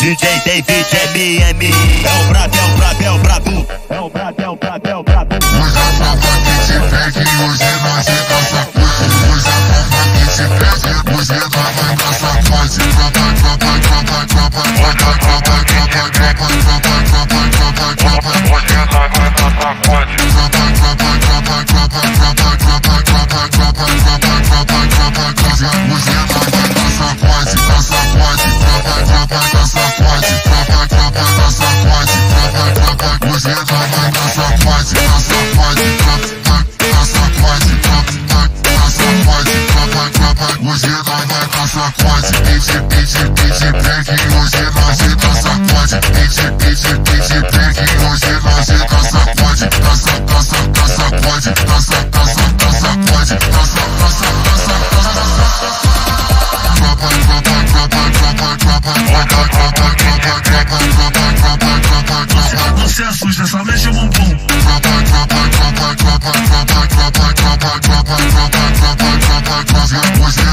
DJ David MM. É o brabo, é o brabo, é o brabo. É o brabo, é o brabo, é o brabo. Usa a tropa que te pegue, hoje nós dança. Usa a tropa que te pegue, hoje nós vai dançar. Pode tropa, tropa, tropa, tropa, tropa, tropa, tropa, tropa, tropa, tropa, tropa, tropa. Hoje nós vai dançar. Pode tropa, tropa, tropa, tropa, tropa, tropa, tropa, tropa, tropa, tropa, tropa, tropa. Hoje nós vai dançar. Pode dançar, pode tropa, tropa, dançar. Pode tropa, tropa, dançar. Pode tropa, tropa. Hoje nós vai dançar. Pode dançar, pode tropa, dançar. Pode tropa, dançar. Pode tropa, tropa. Hoje nós vai dançar. Pode pede, break. Hoje nós vai dançar. Pode pede, break. Hoje nós vai dançar. Pode dançar, dançar, dançar. Pode dançar, dançar, dançar. Pode dançar, dançar, dançar, dançar. Tropa, tropa, tropa, tropa, tropa, tropa, tropa, tropa, tropa, tropa, tropa, tropa. Você assusta, só mexe o bumbum. Tropa, tropa, tropa, tropa, tropa, tropa, tropa, tropa, tropa, tropa, tropa, tropa.